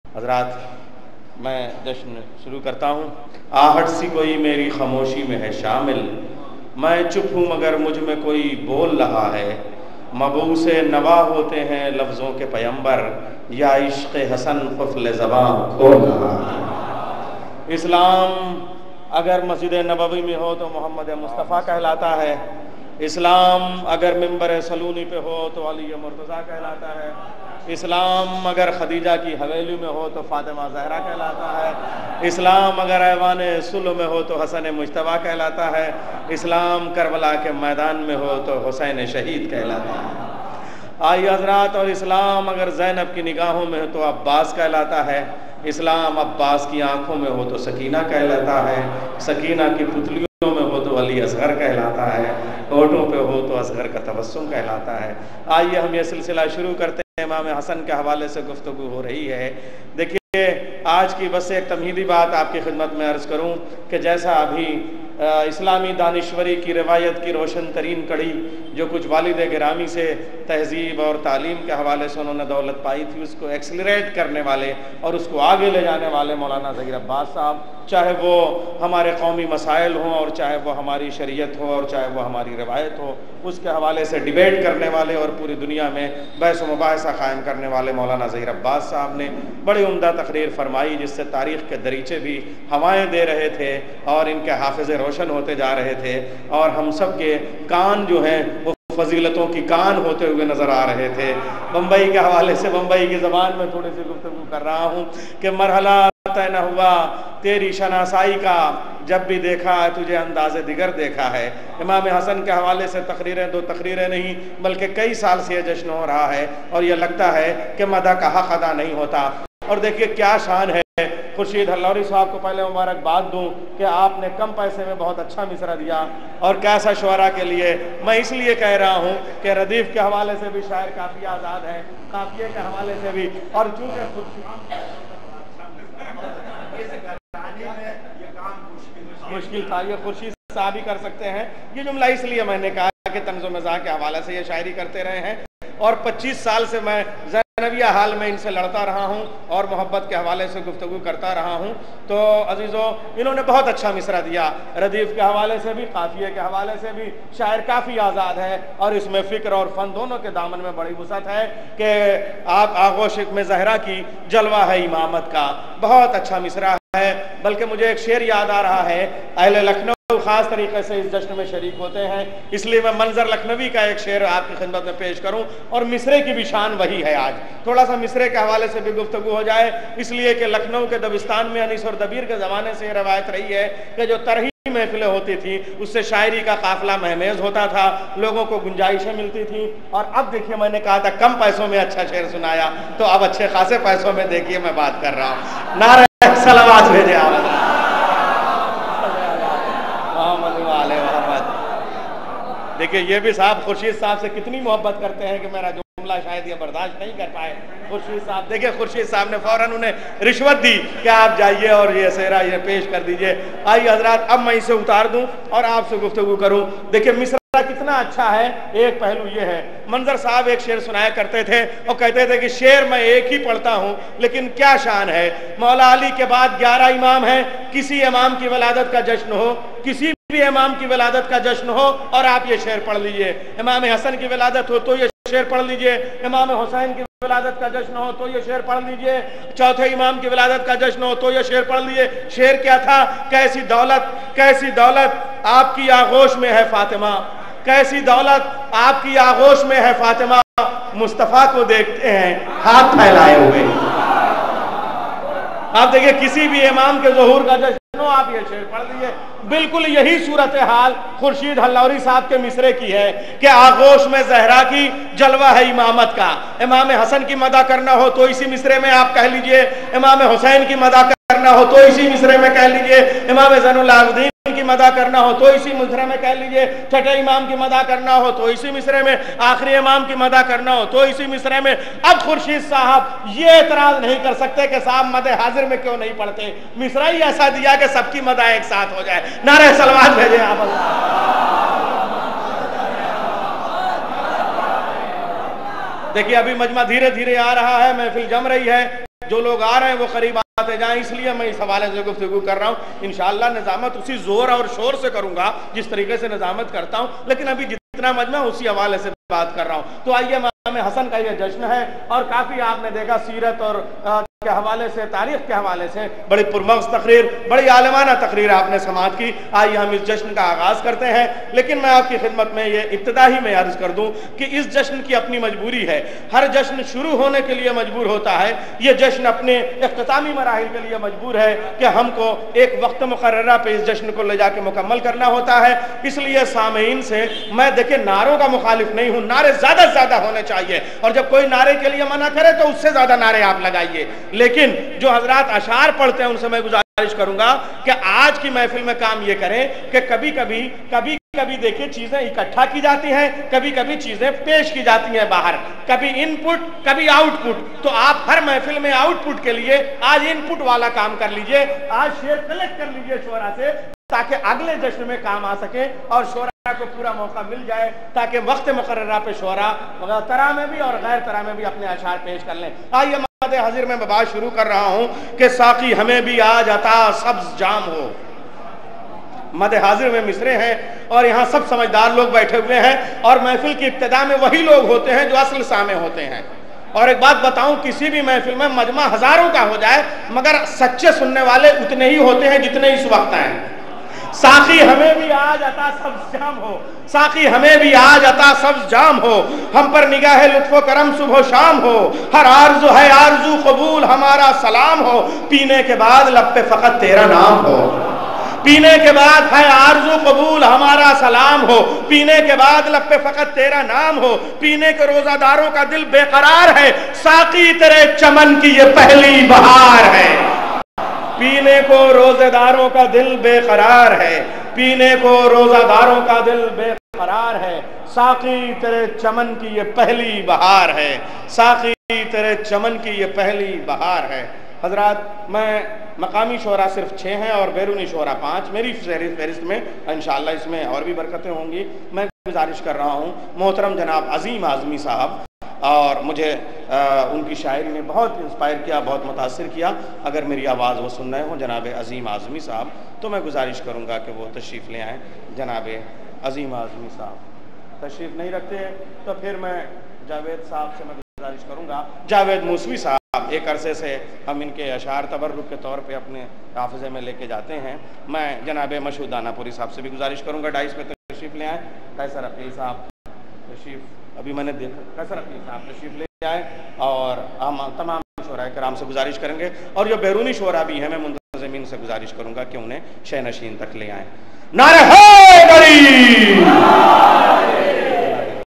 حضرات، میں جشن شروع کرتا ہوں۔ آہٹ سی کوئی میری خاموشی میں ہے شامل، میں چپ ہوں مگر مجھ میں کوئی بول رہا ہے۔ مبعوث نوا ہوتے ہیں لفظوں کے پیمبر، یا عشق حسن قفل زبان کھول رہا ہے۔ اسلام اگر مسجد نبوی میں ہو تو محمد مصطفیٰ کہلاتا ہے، اسلام اگر منبر سلونی پہ ہو تو علی مرتضیٰ کہلاتا ہے، اسلام اگر خدیجہ کی حویلی میں ہو تو فاطمہ زہرا کہلاتا ہے، اسلام اگر ایوان صلح میں ہو تو حسن مجتبیٰ کہلاتا ہے، اسلام کربلا کے میدان میں ہو تو حسین شہید کہلاتا ہے۔ آئیے حضرات، اور اسلام اگر زینب کی نگاہوں میں ہو تو عباس کہلاتا ہے، اسلام عباس کی آنکھوں میں ہو تو سکینہ کہلاتا ہے، سکینہ کی پتلیوں میں ہو تو علی اصغر کہلاتا ہے، ہونٹوں پہ ہو تو اصغر کا تبسم کہلاتا ہے۔ آئیے ہم یہ سلسلہ شروع کرتے ہیں۔ امام حسن کے حوالے سے گفتگو ہو رہی ہے۔ دیکھیے، آج کی بس ایک تمہیدی بات آپ کی خدمت میں عرض کروں کہ جیسا ابھی اسلامی دانشوری کی روایت کی روشن ترین کڑی جو کچھ والد گرامی سے تہذیب اور تعلیم کے حوالے سے انہوں نے دولت پائی تھی، اس کو ایکسلریٹ کرنے والے اور اس کو آگے لے جانے والے مولانا ظہیر عباس صاحب، چاہے وہ ہمارے قومی مسائل ہوں اور چاہے وہ ہماری شریعت ہو اور چاہے وہ ہماری روایت ہو، اس کے حوالے سے ڈیبیٹ کرنے والے اور پوری دنیا میں بحث و مباحثہ قائم کرنے والے مولانا ظہیر عباس صاحب نے بڑی عمدہ تقریر فرمائی، جس سے تاریخ کے دریچے بھی ہوائیں دے رہے تھے اور ان کے حافظے روشن ہوتے جا رہے تھے، اور ہم سب کے کان جو ہیں وہ فضیلتوں کی کان ہوتے ہوئے نظر آ رہے تھے۔ بمبئی کے حوالے سے بمبئی کی زبان میں تھوڑی سی گفتگو کر رہا ہوں کہ مرحلہ طے نہ ہوا تیری شناسائی کا، جب بھی دیکھا تجھے انداز دیگر دیکھا ہے۔ امام حسن کے حوالے سے تقریریں دو تقریریں نہیں بلکہ کئی سال سے یہ جشن ہو رہا ہے، اور یہ لگتا ہے کہ مدح کا حق ادا نہیں ہوتا۔ اور دیکھیے کیا شان ہے، خورشید ہلوری صاحب کو پہلے مبارکباد دوں کہ آپ نے کم پیسے میں بہت اچھا مصرع دیا، اور کیسا شعراء کے لیے میں اس لیے کہہ رہا ہوں کہ ردیف کے حوالے سے بھی شاعر کافی آزاد ہے، قافیے کے حوالے سے بھی، اور چونکہ مشکل تھا، یہ خورشید صاحب ہی کر سکتے ہیں۔ یہ جملہ اس لیے میں نے کہا کہ طنز و مزاح کے حوالے سے یہ شاعری کرتے رہے ہیں، اور 25 سال سے میں زینبیہ حال میں ان سے لڑتا رہا ہوں اور محبت کے حوالے سے گفتگو کرتا رہا ہوں۔ تو عزیزوں، انہوں نے بہت اچھا مصرع دیا، ردیف کے حوالے سے بھی، قافیے کے حوالے سے بھی شاعر کافی آزاد ہے، اور اس میں فکر اور فن دونوں کے دامن میں بڑی وسعت ہے کہ آپ آغوش میں زہرا کی جلوہ ہے امامت کا، بہت اچھا مصرع ہے۔ بلکہ مجھے ایک شعر یاد آ رہا ہے، اہل لکھنؤ خاص طریقے سے اس جشن میں شریک ہوتے ہیں، اس لیے میں منظر لکھنوی کا ایک شعر آپ کی خدمت میں پیش کروں، اور مصرے کی بھی شان وہی ہے۔ آج تھوڑا سا مصرے کے حوالے سے بھی گفتگو ہو جائے، اس لیے کہ لکھنؤ کے دبستان میں انیس اور دبیر کے زمانے سے یہ روایت رہی ہے کہ جو ترہی محفلیں ہوتی تھیں اس سے شاعری کا قافلہ مہمیز ہوتا تھا، لوگوں کو گنجائشیں ملتی تھیں۔ اور اب دیکھیے، میں نے کہا تھا کم پیسوں میں اچھا شعر سنایا، تو اب اچھے خاصے پیسوں میں دیکھیے میں بات کر رہا ہوں۔ نعرہ صلوات بھیجے آپ۔ دیکھیں یہ بھی صاحب خورشید صاحب سے کتنی محبت کرتے ہیں کہ میرا جملہ شاید یہ برداشت نہیں کر پائے۔ خورشید صاحب دیکھیں، خورشید صاحب نے فوراً انہیں رشوت دی کہ آپ جائیے اور یہ سہرا یہ پیش کر دیجئے۔ آئیے حضرات، اب میں اسے اتار دوں اور آپ سے گفتگو کروں۔ دیکھیں مصرع کتنا اچھا ہے۔ ایک پہلو یہ ہے، منظر صاحب ایک شعر سنایا کرتے تھے اور کہتے تھے کہ شعر میں ایک ہی پڑھتا ہوں لیکن کیا شان ہے۔ مولا علی کے بعد 11 امام ہیں، کسی امام کی ولادت کا جشن ہو، کسی بھی امام کی ولادت کا جشن ہو اور آپ یہ شعر پڑھ لیجئے۔ امام حسن کی ولادت ہو تو یہ شعر پڑھ لیجئے، امام حسین کی ولادت کا جشن ہو تو یہ شعر پڑھ لیجئے، چوتھے امام کی ولادت کا جشن ہو تو یہ شعر پڑھ لیجئے۔ شعر کیا تھا؟ کیسی دولت، کیسی دولت آپ کی آغوش میں ہے فاطمہ، کیسی دولت آپ کی آغوش میں ہے فاطمہ، مصطفیٰ کو دیکھتے ہیں ہاتھ پھیلائے ہوئے۔ آپ دیکھیں کسی بھی امام کے ظہور کا جشن ہو، آپ یہ شعر پڑھ لیجئے۔ بالکل یہی صورتحال خورشید ہلوری صاحب کے مصرے کی ہے کہ آغوش میں زہرا کی جلوہ ہے امامت کا۔ امام حسن کی مدح کرنا ہو تو اسی مصرے میں آپ کہہ لیجئے، امام حسین کی مدح کرنا ہو تو اسی مصرے میں کہہ لیجئے، امام زین العابدین کی مدح کرنا ہو تو اسی مصرے میں کہہ لیجئے، چھٹے امام کی مدح کرنا ہو تو اسی مصرے میں، آخری امام کی مدح کرنا ہو تو اسی مصرے میں۔ اب خورشید صاحب یہ اعتراض نہیں کر سکتے کہ صاحب مدح حاضر میں کیوں نہیں پڑھتے، مصرع ہی ایسا دیا کہ سب کی مدح ایک ساتھ ہو جائے۔ نعرہ صلوات بھیجیں آپ۔ دیکھیے ابھی مجمع دھیرے دھیرے آ رہا ہے، محفل جم رہی ہے۔ جو لوگ آ رہے ہیں وہ قریب آتے جائیں، اس لیے میں اس حوالے سے گفتگو کر رہا ہوں۔ انشاءاللہ نظامت اسی زور اور شور سے کروں گا جس طریقے سے نظامت کرتا ہوں، لیکن ابھی جتنا مجمع اسی حوالے سے بات کر رہا ہوں۔ تو آئیے، امام حسن کا یہ جشن ہے اور کافی آپ نے دیکھا سیرت اور کے حوالے سے، تاریخ کے حوالے سے بڑی پرمغز تقریر، بڑی عالمانہ تقریر آپ نے سماعت کی۔ آئیے ہم اس جشن کا آغاز کرتے ہیں، لیکن میں آپ کی خدمت میں یہ ابتدا ہی میں عرض کر دوں کہ اس جشن کی اپنی مجبوری ہے۔ ہر جشن شروع ہونے کے لیے مجبور ہوتا ہے، یہ جشن اپنے اختتامی مراحل کے لیے مجبور ہے کہ ہم کو ایک وقت مقررہ پہ اس جشن کو لے جا کے مکمل کرنا ہوتا ہے۔ اس لیے سامعین سے میں دیکھیں نعروں کا مخالف نہیں ہوں، نعرے زیادہ سے زیادہ ہونے چاہیے، اور جب کوئی نعرے کے لیے منع کرے تو اس سے زیادہ نعرے آپ لگائیے، لیکن جو حضرات اشعار پڑھتے ہیں ان سے میں گزارش کروں گا کہ آج کی محفل میں کام یہ کریں کہ کبھی کبھی دیکھیں چیزیں اکٹھا کی جاتی ہیں، کبھی کبھی چیزیں پیش کی جاتی ہیں باہر، کبھی ان پٹ کبھی آؤٹ پٹ، تو آپ ہر محفل میں آؤٹ پٹ کے لیے آج ان پٹ والا کام کر لیجئے، آج شعر کلیکٹ کر لیجئے شعراء سے تاکہ اگلے جشن میں کام آ سکے اور شعراء کو پورا موقع مل جائے تاکہ وقت مقررہ پہ شعراء طرح میں بھی اور غیر طرح میں بھی اپنے اشعار پیش کر لیں۔ آئیے مدح حاضر میں بات شروع کر رہا ہوں کہ ساقی ہمیں بھی آج عطا سبز جام ہو۔ مدح حاضر میں مصرے ہیں اور یہاں سب سمجھدار لوگ بیٹھے ہوئے ہیں اور محفل کی ابتدا میں وہی لوگ ہوتے ہیں جو اصل سامع ہوتے ہیں۔ اور ایک بات بتاؤں، کسی بھی محفل میں مجمع ہزاروں کا ہو جائے مگر سچے سننے والے اتنے ہی ہوتے ہیں جتنے اس وقت ہیں۔ ساقی ہمیں بھی آج عطا سبز جام ہو، ساقی ہمیں بھی آج عطا سبز جام ہو، ہم پر نگاہ لطف و کرم صبح و شام ہو، ہر آرزو ہے آرزو قبول ہمارا سلام ہو، پینے کے بعد لب پہ فقط تیرا نام ہو، پینے کے بعد ہے آرزو قبول ہمارا سلام ہو، پینے کے بعد لب پہ فقط تیرا نام ہو، پینے کے روزہ داروں کا دل بے قرار ہے، ساقی تیرے چمن کی یہ پہلی بہار ہے، پینے کو روزہ داروں کا دل بے قرار ہے، پینے کو روزہ داروں کا دل بے قرار ہے، ساقی تیرے چمن کی یہ پہلی بہار ہے، ساقی تیرے چمن کی یہ پہلی بہار ہے۔ حضرات، میں مقامی شعراء صرف 6 ہیں اور بیرونی شعراء 5، میری فہرست میں انشاءاللہ اس میں اور بھی برکتیں ہوں گی۔ میں گزارش کر رہا ہوں محترم جناب عظیم اعظمی صاحب، اور مجھے ان کی شاعری نے بہت انسپائر کیا، بہت متاثر کیا، اگر میری آواز وہ سن رہے ہوں جناب عظیم اعظمی صاحب تو میں گزارش کروں گا کہ وہ تشریف لے آئیں۔ جناب عظیم اعظمی صاحب تشریف نہیں رکھتے تو پھر میں جاوید صاحب سے میں گزارش کروں گا، جاوید موسوی صاحب ایک عرصے سے ہم ان کے اشعار تبرک کے طور پہ اپنے حافظے میں لے کے جاتے ہیں۔ میں جناب مشہود دانہ پوری صاحب سے بھی گزارش کروں گا ڈائس پہ تشریف لے آئیں۔ قیصر عقیل صاحب تشریف، ابھی میں نے دیکھا قیصر عقیل صاحب تشریف لے آئے، اور ہم تمام شعراء کرام سے گزارش کریں گے، اور جو بیرونی شعراء بھی ہیں میں منتظمین سے گزارش کروں گا کہ انہیں شہ نشین تک لے آئیں۔ نعرہ حیدری!